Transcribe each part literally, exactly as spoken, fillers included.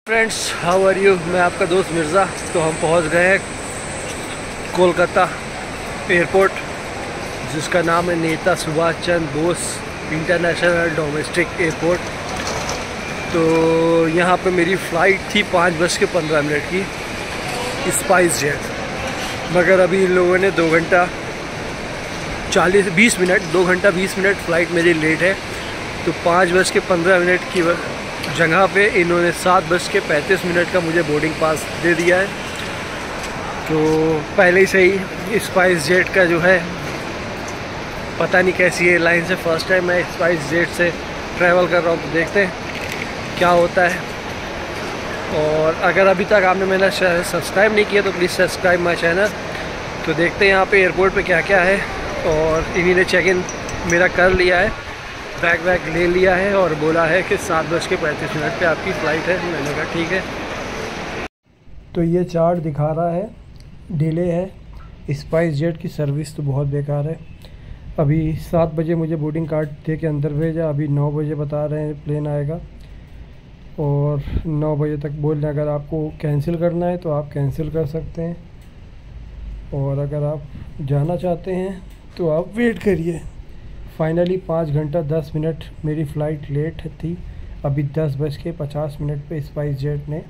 Friends, how are you. मैं आपका दोस्त मिर्ज़ा। तो हम पहुंच गए हैं कोलकाता एयरपोर्ट, जिसका नाम है नेता Subhash Chandra Bose international domestic airport. तो यहाँ पे मेरी फ़्लाइट थी पाँच बज के पंद्रह मिनट की स्पाइस जेट, मगर अभी इन लोगों ने दो घंटा चालीस बीस मिनट दो घंटा बीस मिनट फ़्लाइट मेरी लेट है। तो पाँच बज के पंद्रह मिनट की जगह पे इन्होंने सात बज के पैंतीस मिनट का मुझे बोर्डिंग पास दे दिया है। तो पहले ही से ही स्पाइस जेट का जो है, पता नहीं कैसी एयरलाइन से, फर्स्ट टाइम मैं स्पाइस जेट से ट्रैवल कर रहा हूँ। तो देखते हैं क्या होता है। और अगर अभी तक आपने मेरा चैनल सब्सक्राइब नहीं किया तो प्लीज़ सब्सक्राइब माई चैनल। तो देखते हैं यहाँ पे एयरपोर्ट पे क्या क्या है। और इन्हीं ने चेक इन मेरा कर लिया है, बैग वैग ले लिया है और बोला है कि सात बज के पैंतीस मिनट पे आपकी फ़्लाइट है। मैंने कहा ठीक है। तो ये चार्ट दिखा रहा है डिले है। स्पाइस जेट की सर्विस तो बहुत बेकार है। अभी सात बजे मुझे बोर्डिंग कार्ड दे के अंदर भेजा, अभी नौ बजे बता रहे हैं प्लेन आएगा। और नौ बजे तक बोल रहे हैं अगर आपको कैंसिल करना है तो आप कैंसिल कर सकते हैं, और अगर आप जाना चाहते हैं तो आप वेट करिए। फाइनली पाँच घंटा दस मिनट मेरी फ़्लाइट लेट थी। अभी दस बज के पचास मिनट पे स्पाइस जेट ने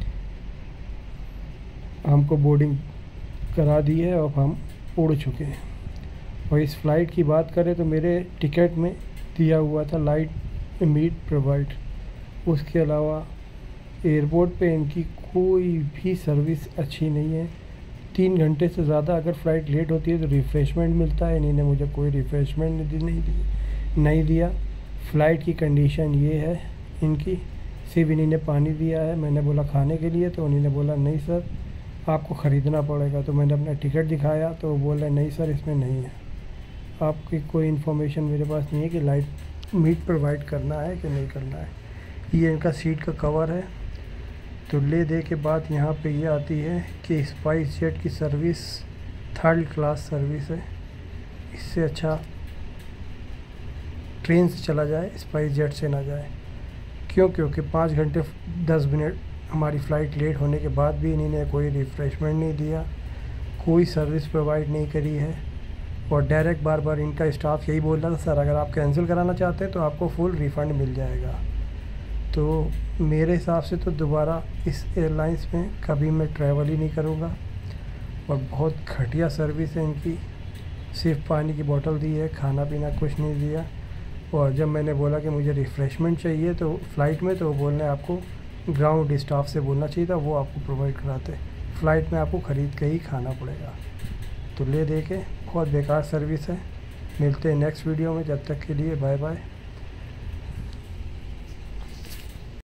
हमको बोर्डिंग करा दी है और हम उड़ चुके हैं। और इस फ़्लाइट की बात करें तो मेरे टिकट में दिया हुआ था लाइट मीट प्रोवाइड। उसके अलावा एयरपोर्ट पे इनकी कोई भी सर्विस अच्छी नहीं है। तीन घंटे से ज़्यादा अगर फ़्लाइट लेट होती है तो रिफ़्रेशमेंट मिलता है, इन्होंने मुझे कोई रिफ़्रेशमेंट नहीं दी नहीं दिया। फ़्लाइट की कंडीशन ये है इनकी, सिर्फ इन्होंने पानी दिया है। मैंने बोला खाने के लिए, तो उन्होंने बोला नहीं सर आपको ख़रीदना पड़ेगा। तो मैंने अपना टिकट दिखाया तो वो बोल रहे नहीं सर इसमें नहीं है, आपकी कोई इन्फॉर्मेशन मेरे पास नहीं है कि लाइट मीट प्रोवाइड करना है कि नहीं करना है। ये इनका सीट का कवर है। तो ले दे के बाद यहाँ पे ये आती है कि स्पाइस जेट की सर्विस थर्ड क्लास सर्विस है। इससे अच्छा ट्रेन से चला जाए, स्पाइस जेट से ना जाए। क्यों? क्योंकि पाँच घंटे दस मिनट हमारी फ़्लाइट लेट होने के बाद भी इन्होंने कोई रिफ़्रेशमेंट नहीं दिया, कोई सर्विस प्रोवाइड नहीं करी है। और डायरेक्ट बार बार इनका स्टाफ यही बोल रहा था सर अगर आप कैंसिल कराना चाहते हैं तो आपको फुल रिफ़ंड मिल जाएगा। तो मेरे हिसाब से तो दोबारा इस एयरलाइंस में कभी मैं ट्रैवल ही नहीं करूँगा। और बहुत घटिया सर्विस है इनकी, सिर्फ पानी की बोतल दी है, खाना पीना कुछ नहीं दिया। और जब मैंने बोला कि मुझे रिफ़्रेशमेंट चाहिए तो फ़्लाइट में, तो वो बोलने आपको ग्राउंड स्टाफ से बोलना चाहिए था, वो आपको प्रोवाइड कराते। फ़्लाइट में आपको ख़रीद के ही खाना पड़ेगा। तो ले दे के बहुत बेकार सर्विस है। मिलते हैं नेक्स्ट वीडियो में, जब तक के लिए बाय बाय।